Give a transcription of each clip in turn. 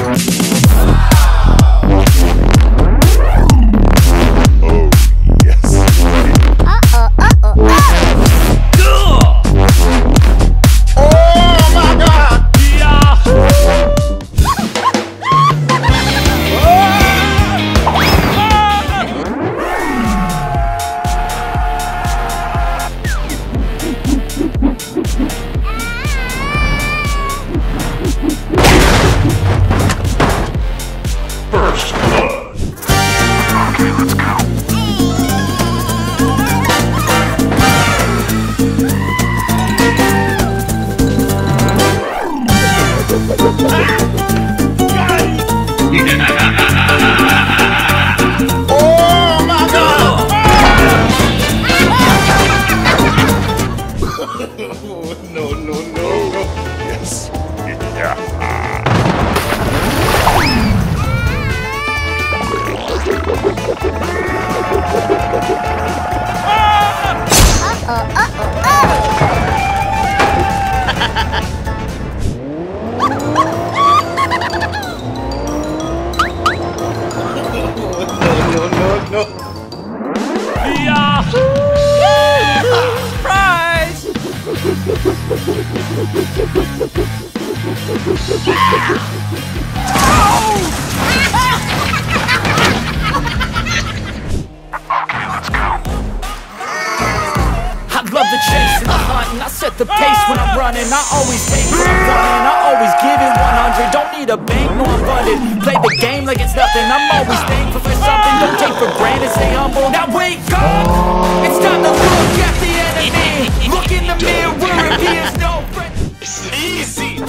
The pace when I'm running, I always take what I'm running, I always give it 100, don't need a bank, no I'm funded. Play the game like it's nothing, I'm always thankful for something. Don't take for granted, stay humble. Now wake up, it's time to look at the enemy. Look in the mirror if he is no friend. Easy.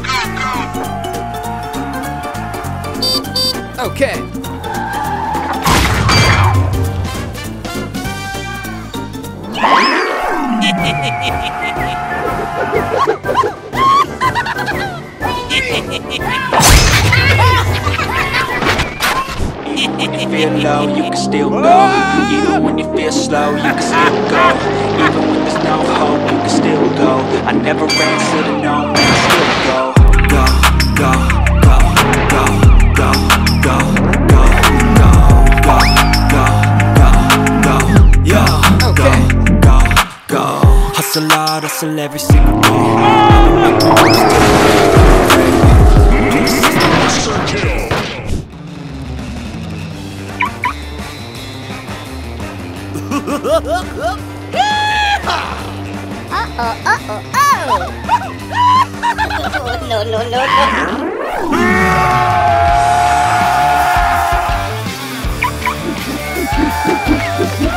Okay. When you feel low, you can still go. Even when you feel slow, you can still go. Even when there's no hope, you can still go. I never answer to no, man, I still go. Go, go, go, go, go, go, go, go, go, go, go, go, yo, go, go. Hustle hard, hustle every single day. No.